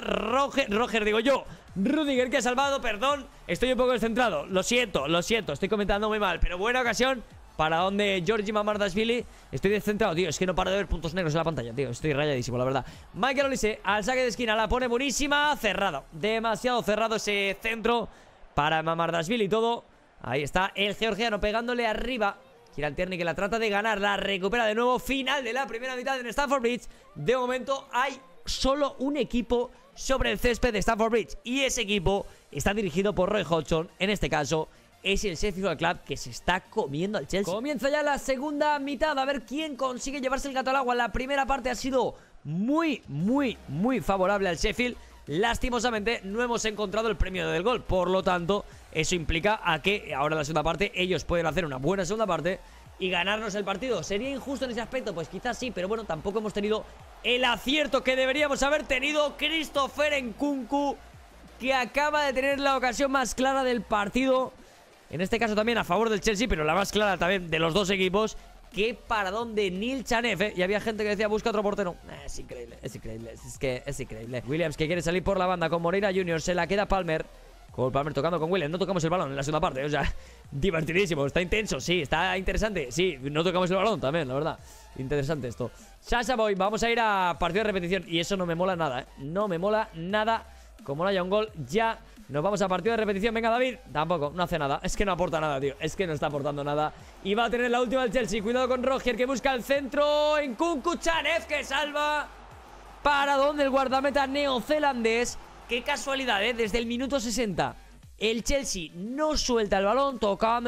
A: Rudiger, que ha salvado. Perdón, estoy un poco descentrado. Lo siento. Estoy comentando muy mal. Pero buena ocasión para donde Georgi Mamardashvili. Estoy descentrado, tío. Es que no paro de ver puntos negros en la pantalla, tío. Estoy rayadísimo, la verdad. Michael Olise al saque de esquina. La pone buenísima. Cerrado. Demasiado cerrado ese centro para Mamardashvili y todo. Ahí está el georgiano pegándole arriba. Kieran Tierney, que la trata de ganar. La recupera de nuevo. Final de la primera mitad en Stamford Bridge. De momento hay solo un equipo sobre el césped de Stamford Bridge. Y ese equipo está dirigido por Roy Hodgson. En este caso es el Sheffield Club, que se está comiendo al Chelsea. Comienza ya la segunda mitad. A ver quién consigue llevarse el gato al agua. La primera parte ha sido muy favorable al Sheffield. Lastimosamente no hemos encontrado el premio del gol. Por lo tanto, eso implica a que ahora en la segunda parte ellos pueden hacer una buena segunda parte y ganarnos el partido. ¿Sería injusto en ese aspecto? Pues quizás sí, pero bueno, tampoco hemos tenido el acierto que deberíamos haber tenido. Christopher Nkunku, que acaba de tener la ocasión más clara del partido. En este caso también a favor del Chelsea, pero la más clara también de los dos equipos. Qué paradón de Neil Chanev, Y había gente que decía, busca otro portero. Es increíble. Es increíble. Williams, que quiere salir por la banda con Moreira Jr. Se la queda Palmer. Con Palmer tocando con Williams. No tocamos el balón en la segunda parte. O sea, divertidísimo. Está intenso, sí. Está interesante. Sí, no tocamos el balón también, la verdad. Interesante esto. Sasha Boy, vamos a ir a partido de repetición. Y eso no me mola nada, No me mola nada. Como no haya un gol, ya nos vamos a partido de repetición. Venga, David. Tampoco, no hace nada. Es que no aporta nada, tío. Es que no está aportando nada. Y va a tener la última el Chelsea. Cuidado con Rogier, que busca el centro. Nkunku, Chanev, que salva. Para donde el guardameta neozelandés. Qué casualidad, Desde el minuto 60 el Chelsea no suelta el balón. Tocando.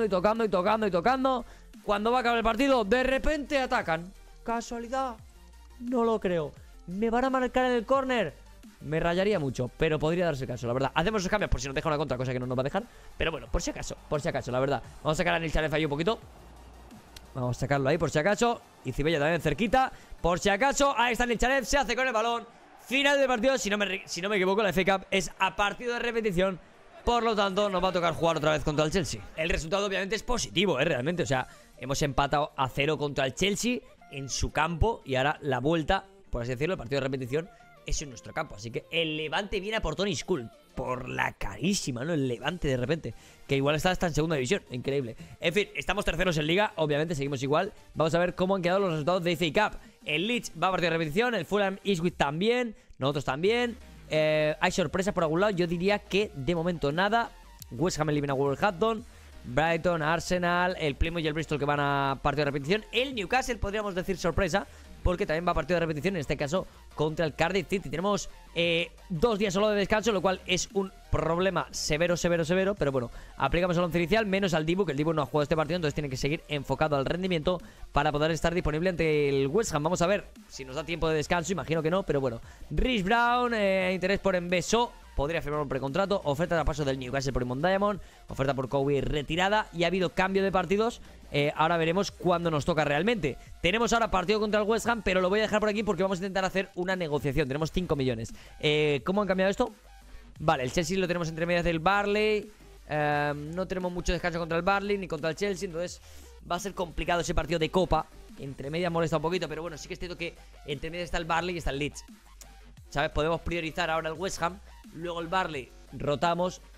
A: Cuando va a acabar el partido, de repente atacan. ¿Casualidad? No lo creo. ¿Me van a marcar en el córner? Me rayaría mucho, pero podría darse caso, la verdad. Hacemos esos cambios por si nos deja una contra, cosa que no nos va a dejar. Pero bueno, por si acaso, la verdad. Vamos a sacar a Neil Chanev ahí un poquito. Vamos a sacarlo ahí por si acaso. Y Cibella también cerquita. Por si acaso, ahí está Neil Chanev, se hace con el balón. Final del partido, si no me equivoco, la FA Cup es a partido de repetición. Por lo tanto, nos va a tocar jugar otra vez contra el Chelsea. El resultado obviamente es positivo, realmente. O sea, hemos empatado a 0 contra el Chelsea en su campo. Y ahora la vuelta, por así decirlo, el partido de repetición es en nuestro campo. Así que el Levante viene a por Tony School. Por la carísima, ¿no? El Levante de repente, que igual está hasta en segunda división. Increíble. En fin, estamos terceros en liga. Obviamente seguimos igual. Vamos a ver cómo han quedado los resultados de FA Cup. El Leeds va a partido de repetición. El Fulham Ipswich también. Nosotros también. Hay sorpresas por algún lado. Yo diría que de momento nada. West Ham elimina a Wolverhampton. Brighton, Arsenal, el Plymouth y el Bristol, que van a partido de repetición. El Newcastle podríamos decir sorpresa, porque también va a partido de repetición, en este caso contra el Cardiff City. Tenemos 2 días solo de descanso, lo cual es un problema severo, pero bueno, aplicamos el once inicial, menos al Dibu, que el Dibu no ha jugado este partido, entonces tiene que seguir enfocado al rendimiento para poder estar disponible ante el West Ham. Vamos a ver si nos da tiempo de descanso, imagino que no, pero bueno. Rhys Brown, interés por Embeso, podría firmar un precontrato. Oferta de paso del Newcastle por Imon Diamond. Oferta por Kobe retirada. Y ha habido cambio de partidos. Ahora veremos cuándo nos toca realmente. Tenemos ahora partido contra el West Ham, pero lo voy a dejar por aquí porque vamos a intentar hacer una negociación. Tenemos 5 millones. ¿Cómo han cambiado esto? Vale, el Chelsea lo tenemos entre medias del Burnley. No tenemos mucho descanso contra el Burnley ni contra el Chelsea. Entonces va a ser complicado ese partido de Copa. Entre medias molesta un poquito, pero bueno, sí que es cierto que entre medias está el Burnley y está el Leeds. ¿Sabes? Podemos priorizar ahora el West Ham. Luego el Burnley rotamos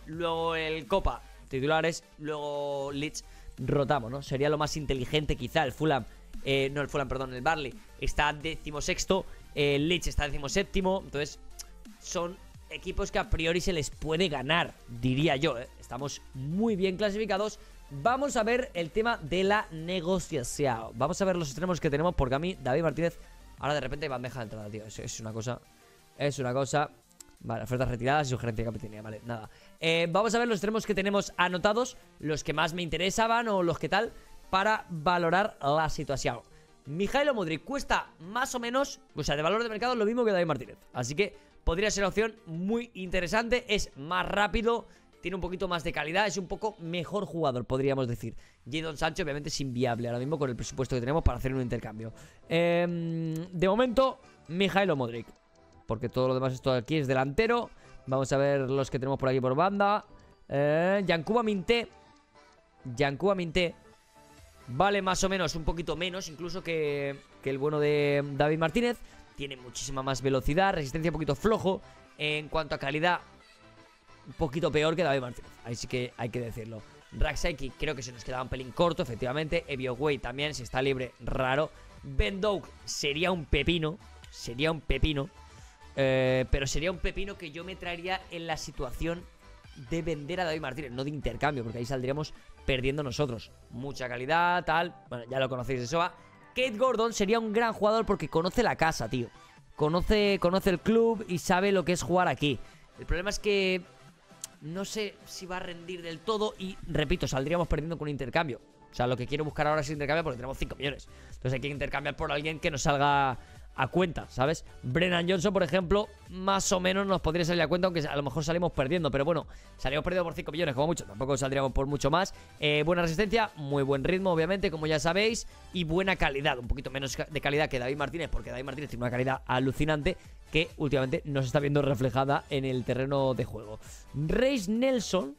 A: luego el Copa, titulares, luego Leeds, rotamos, ¿no? Sería lo más inteligente quizá. El Fulham, no el Fulham, perdón, el Burnley está 16º, el Leeds está 17º, entonces son equipos que a priori se les puede ganar, diría yo, ¿eh? Estamos muy bien clasificados. Vamos a ver el tema de la negociación. Vamos a ver los extremos que tenemos, porque a mí, David Martínez, ahora de repente bandeja de entrada, tío. Es una cosa. Es una cosa. Vale, ofertas retiradas y sugerencia de capitanía. Vale, nada. Vamos a ver los extremos que tenemos anotados, los que más me interesaban o los que tal, para valorar la situación. Mijailo Mudryk cuesta más o menos, o sea, de valor de mercado, lo mismo que David Martínez. Así que podría ser una opción muy interesante. Es más rápido, tiene un poquito más de calidad, es un poco mejor jugador, podríamos decir. Jadon Sancho obviamente es inviable ahora mismo con el presupuesto que tenemos para hacer un intercambio. De momento, Mijailo Mudryk, porque todo lo demás esto de aquí es delantero. Vamos a ver los que tenemos por aquí por banda. Yankuba Minté vale más o menos, un poquito menos incluso que el bueno de David Martínez. Tiene muchísima más velocidad, resistencia un poquito flojo. En cuanto a calidad, un poquito peor que David Martínez, ahí sí que hay que decirlo. Raksaki creo que se nos quedaba un pelín corto, efectivamente. Evio Way también, si está libre, raro. Ben Doak sería un pepino, pero sería un pepino que yo me traería en la situación de vender a David Martínez, no de intercambio, porque ahí saldríamos perdiendo nosotros. Mucha calidad, tal, bueno, ya lo conocéis de Soa. Kate Gordon sería un gran jugador porque conoce la casa, tío. Conoce el club y sabe lo que es jugar aquí. El problema es que no sé si va a rendir del todo y, repito, saldríamos perdiendo con un intercambio. O sea, lo que quiero buscar ahora es intercambio porque tenemos 5 millones. Entonces hay que intercambiar por alguien que nos salga a cuenta, ¿sabes? Brennan Johnson, por ejemplo, más o menos nos podría salir a cuenta, aunque a lo mejor salimos perdiendo. Pero bueno, salimos perdiendo por 5 millones como mucho, tampoco saldríamos por mucho más. Buena resistencia, muy buen ritmo, obviamente, como ya sabéis. Y buena calidad, un poquito menos de calidad que David Martínez, porque David Martínez tiene una calidad alucinante que últimamente nos está viendo reflejada en el terreno de juego. Reiss Nelson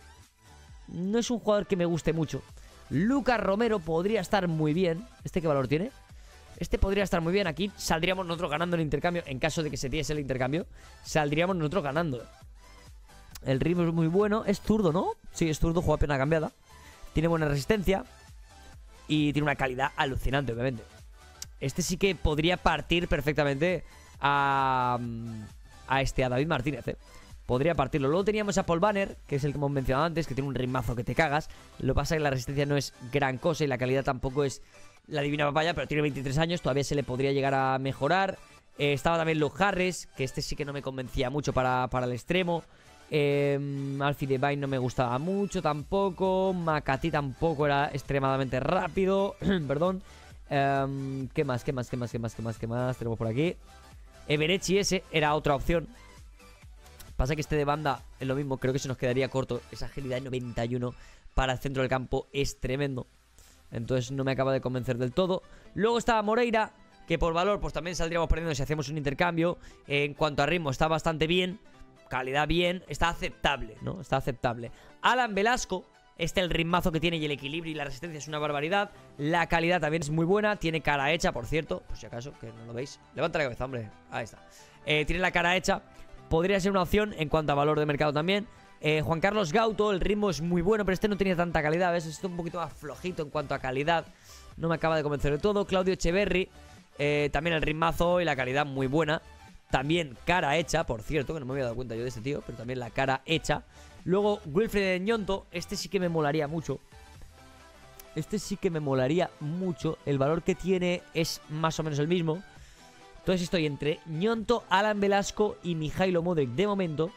A: no es un jugador que me guste mucho. Lucas Romero podría estar muy bien. ¿Este qué valor tiene? Este podría estar muy bien. Aquí saldríamos nosotros ganando el intercambio. En caso de que se diese el intercambio, saldríamos nosotros ganando. El ritmo es muy bueno. Es zurdo, ¿no? Sí, es zurdo, juega pena cambiada. Tiene buena resistencia y tiene una calidad alucinante, obviamente. Este sí que podría partir perfectamente a David Martínez, Podría partirlo. Luego teníamos a Paul Banner, que es el que hemos mencionado antes, que tiene un ritmazo que te cagas. Lo que pasa es que la resistencia no es gran cosa y la calidad tampoco es la divina papaya, pero tiene 23 años, todavía se le podría llegar a mejorar. Estaba también Luke Harris, que este sí que no me convencía mucho para el extremo. Alfie Devine no me gustaba mucho tampoco. Makati tampoco era extremadamente rápido. Perdón. ¿Qué más tenemos por aquí? Everechi ese era otra opción. Pasa que este de banda es lo mismo, creo que se nos quedaría corto. Esa agilidad de 91 para el centro del campo es tremendo. Entonces no me acaba de convencer del todo. Luego estaba Moreira, que por valor pues también saldríamos perdiendo si hacemos un intercambio. En cuanto a ritmo está bastante bien, calidad bien, está aceptable, ¿no? Está aceptable. Alan Velasco, el ritmazo que tiene y el equilibrio y la resistencia es una barbaridad. La calidad también es muy buena, tiene cara hecha, por cierto, por si acaso, que no lo veis. Levanta la cabeza, hombre, ahí está. Tiene la cara hecha, podría ser una opción en cuanto a valor de mercado también. Juan Carlos Gauto, el ritmo es muy bueno, pero este no tenía tanta calidad, ¿ves? Esto es un poquito más flojito en cuanto a calidad. No me acaba de convencer de todo. Claudio Echeverry, también el ritmazo y la calidad muy buena. También cara hecha, por cierto, que no me había dado cuenta yo de este tío, pero también la cara hecha. Luego Wilfred Ñonto, este sí que me molaría mucho. El valor que tiene es más o menos el mismo. Entonces estoy entre Ñonto, Alan Velasco y Mijailo Mudryk de momento.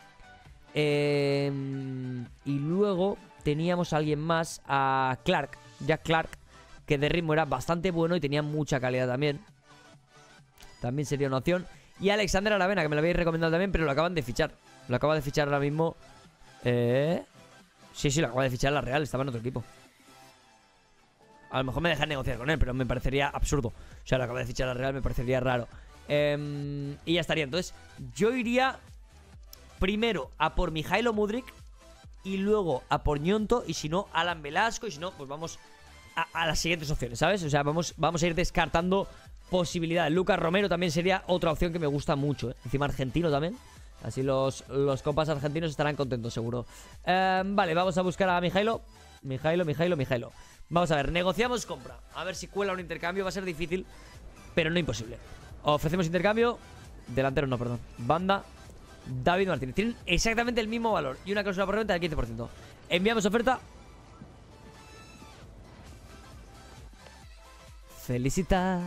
A: Y luego teníamos a alguien más, a Jack Clark, que de ritmo era bastante bueno y tenía mucha calidad también. También sería una opción. Y Alexander Aravena, que me lo habéis recomendado también, pero lo acaban de fichar. Lo acaba de fichar ahora mismo. Sí, lo acaba de fichar la Real, estaba en otro equipo. A lo mejor me dejan negociar con él, pero me parecería absurdo. O sea, lo acaba de fichar la Real, me parecería raro. Y ya estaría. Entonces, yo iría primero a por Mijailo Mudryk y luego a por Ñonto, y si no, Alan Velasco, y si no, pues vamos a las siguientes opciones, ¿sabes? O sea, vamos a ir descartando posibilidades. Lucas Romero también sería otra opción que me gusta mucho, Encima argentino también. Así los compas argentinos estarán contentos, seguro. Vale, vamos a buscar a Mijailo. Mijailo. Vamos a ver, negociamos compra. A ver si cuela un intercambio. Va a ser difícil, pero no imposible. Ofrecemos intercambio. Delantero no, perdón. Banda. David Martínez. Tienen exactamente el mismo valor y una cláusula por reventa del 15%. Enviamos oferta. Felicita.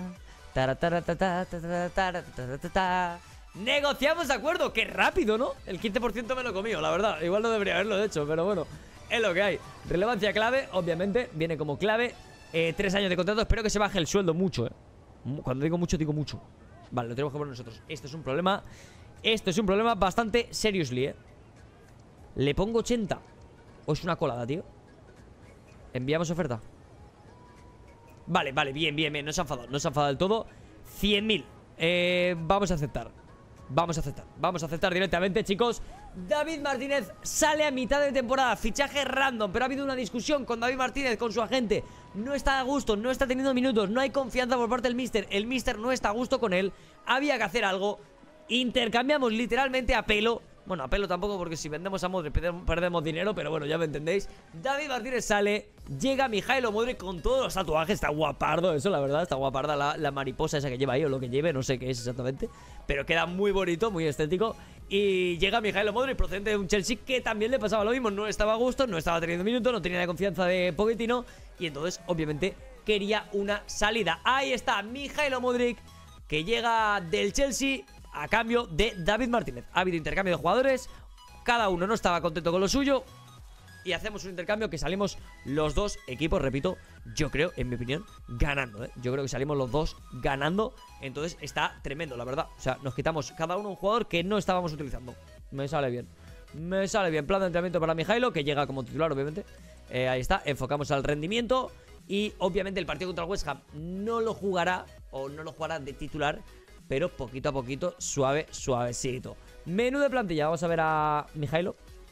A: Negociamos de acuerdo. Qué rápido, ¿no? El 15% me lo he comido, la verdad. Igual no debería haberlo hecho, pero bueno, es lo que hay. Relevancia clave, obviamente. Viene como clave. 3 años de contrato. Espero que se baje el sueldo mucho, Cuando digo mucho, digo mucho. Vale, lo tenemos que poner nosotros. Esto es un problema. Esto es un problema bastante seriously, ¿Le pongo 80? ¿O es una colada, tío? Enviamos oferta. Vale, bien. No se ha enfadado del todo. 100.000. Vamos a aceptar. Vamos a aceptar directamente, chicos. David Martínez sale a mitad de temporada. Fichaje random, pero ha habido una discusión con David Martínez, con su agente. No está a gusto, no está teniendo minutos. No hay confianza por parte del míster. El míster no está a gusto con él. Había que hacer algo. Intercambiamos literalmente a pelo. Bueno, a pelo tampoco, porque si vendemos a Modric perdemos dinero, pero bueno, ya me entendéis. David Martínez sale, llega Mijailo Modric con todos los tatuajes. Está guapardo eso, la verdad. Está guaparda la mariposa esa que lleva ahí, o lo que lleve, no sé qué es exactamente. Pero queda muy bonito, muy estético. Y llega Mijailo Modric, procedente de un Chelsea que también le pasaba lo mismo. No estaba a gusto, no estaba teniendo minutos, no tenía la confianza de Pochettino. Y entonces, obviamente, quería una salida. Ahí está, Mijailo Modric, que llega del Chelsea a cambio de David Martínez. Ha habido intercambio de jugadores. Cada uno no estaba contento con lo suyo. Y hacemos un intercambio que salimos los dos equipos, repito, yo creo, en mi opinión, ganando, Yo creo que salimos los dos ganando. Entonces está tremendo, la verdad. O sea, nos quitamos cada uno un jugador que no estábamos utilizando. Me sale bien. Plan de entrenamiento para Mijailo, que llega como titular, obviamente. Ahí está, enfocamos al rendimiento. Y obviamente el partido contra el West Ham no lo jugará, o no lo jugará de titular, pero poquito a poquito, suavecito. Menú de plantilla, vamos a ver a Mijailo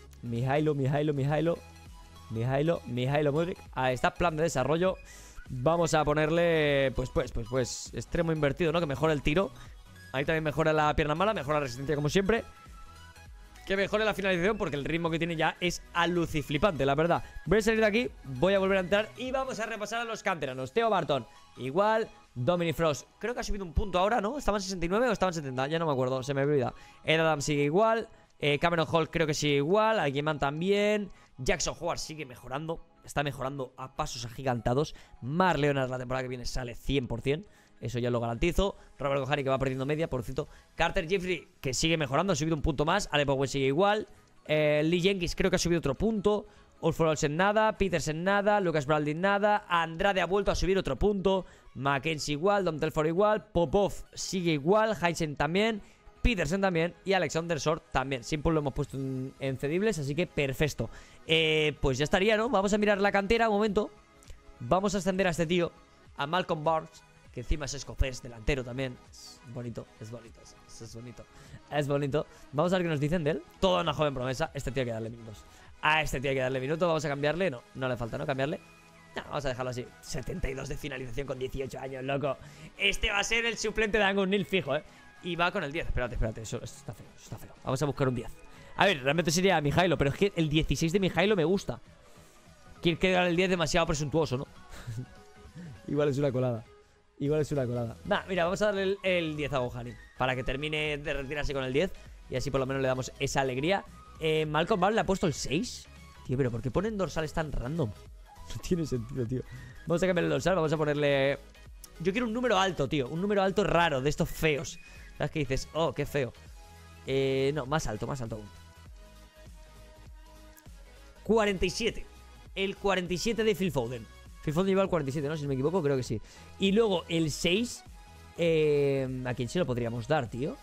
A: Modric. Ahí está, plan de desarrollo. Vamos a ponerle, pues extremo invertido, ¿no? Que mejore el tiro. Ahí también mejora la pierna mala, mejora la resistencia como siempre. Que mejore la finalización, porque el ritmo que tiene ya es aluciflipante, la verdad. Voy a salir de aquí, voy a volver a entrar y vamos a repasar a los canteranos. Theo Barton, igual. Dominic Frost, creo que ha subido un punto ahora, ¿no? ¿Estaban 69 o estaban 70? Ya no me acuerdo, se me olvida. Ed Adams sigue igual. Cameron Hall creo que sigue igual. Alguiman también. Jackson Howard sigue mejorando. Está mejorando a pasos agigantados. Mar Leonard la temporada que viene sale 100%. Eso ya lo garantizo. Robert Gohari, que va perdiendo media, por cierto. Carter Jeffrey, que sigue mejorando, ha subido un punto más. Ale Bowen sigue igual. Lee Jenkins creo que ha subido otro punto. Olfor Olsen nada, Petersen nada, Lucas Braldin nada, Andrade ha vuelto a subir otro punto, Mackenzie igual, Dom Telford igual, Popov sigue igual, Heinzen también, Petersen también y Alexander Short también. Simple lo hemos puesto en cedibles, así que perfecto. Pues ya estaría, ¿no? Vamos a mirar la cantera un momento. Vamos a ascender a este tío, a Malcolm Barnes, que encima es escocés, delantero también. Es bonito. Vamos a ver qué nos dicen de él. Toda una joven promesa. Este tío hay que darle minutos. A este tío hay que darle minutos. Vamos a cambiarle. No le falta, ¿no? Cambiarle. No, vamos a dejarlo así. 72 de finalización con 18 años, loco. Este va a ser el suplente de Angus Neal fijo, Y va con el 10. Espérate. Eso está feo. Vamos a buscar un 10. A ver, realmente sería Mijailo, pero es que el 16 de Mijailo me gusta. Quiere quedar el 10 demasiado presuntuoso, ¿no? Igual es una colada. Nah, mira, vamos a darle el 10 a Gohari para que termine de retirarse con el 10. Y así por lo menos le damos esa alegría. Malcolm Barnes le ha puesto el 6. Tío, pero ¿por qué ponen dorsales tan random? No tiene sentido, tío. Vamos a cambiar el dorsal, vamos a ponerle... Yo quiero un número alto, tío. Un número alto raro, de estos feos. ¿Sabes qué dices? Oh, qué feo. No, más alto aún. 47. El 47 de Phil Foden. Phil Foden lleva el 47, ¿no? Si no me equivoco, creo que sí. Y luego el 6... ¿a quién se lo podríamos dar, tío?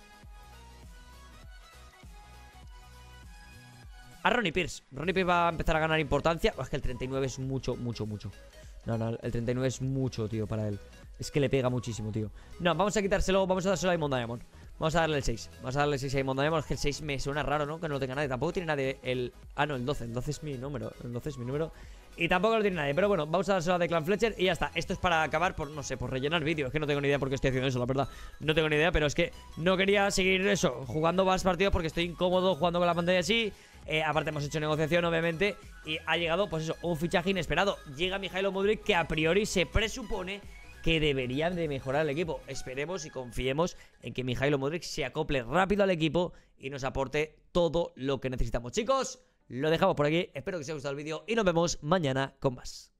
A: A Ronnie Pierce. Ronnie Pierce va a empezar a ganar importancia. Es que el 39 es mucho. No, el 39 es mucho, tío, para él. Es que le pega muchísimo, tío. No, vamos a quitárselo, vamos a dárselo a Imon Diamond. Vamos a darle el 6. Vamos a darle el 6 a Imon Diamond. Es que el 6 me suena raro, ¿no? Que no lo tenga nadie. Tampoco tiene nadie el... Ah, no, el 12. El 12 es mi número. Y tampoco lo tiene nadie. Pero bueno, vamos a dársela de Clan Fletcher y ya está. Esto es para acabar por, no sé, por rellenar vídeos. Es que no tengo ni idea por qué estoy haciendo eso, la verdad. No tengo ni idea, pero es que no quería seguir eso, jugando más partidos porque estoy incómodo jugando con la pantalla así. Aparte hemos hecho negociación, obviamente. Y ha llegado, pues eso, un fichaje inesperado. Llega Mijailo Mudryk, que a priori se presupone que deberían de mejorar el equipo. Esperemos y confiemos en que Mijailo Mudryk se acople rápido al equipo y nos aporte todo lo que necesitamos. Chicos, lo dejamos por aquí. Espero que os haya gustado el vídeo y nos vemos mañana con más.